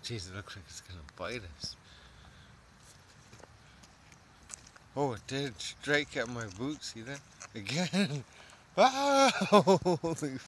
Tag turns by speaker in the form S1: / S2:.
S1: Jeez, it looks like it's gonna bite us. Oh, it did strike at my boot, see that? Again! Wow! Holy